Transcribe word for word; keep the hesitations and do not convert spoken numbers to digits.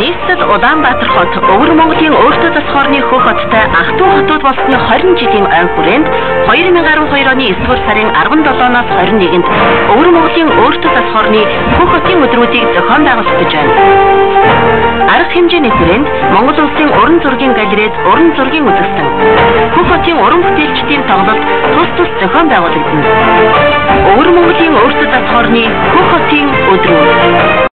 Нийслэл Улаанбаатар хот Өвөр Монголын өөртөө засах орны хөх хоттой ах トゥ хотууд болсны хорин жилийн ойн хүрээнд хоёр мянга арван хоёр оны есдүгээр сарын арван долооноос хорин нэгэнд Өвөр Монголын өөртөө засах орны хөх хотын өдрүүдийг зохион байгуулагдаж байна. Арга хэмжээний хүрээнд Монгол улсын уран зургийн галерейд уран зургийн үзэсгэлэн, хөх хотын уран бүтээлчдийн тоглолт тус тус зохион байгуулагдана. Өвөр Монголын өөртөө засах орны хөх хотын өдрүүд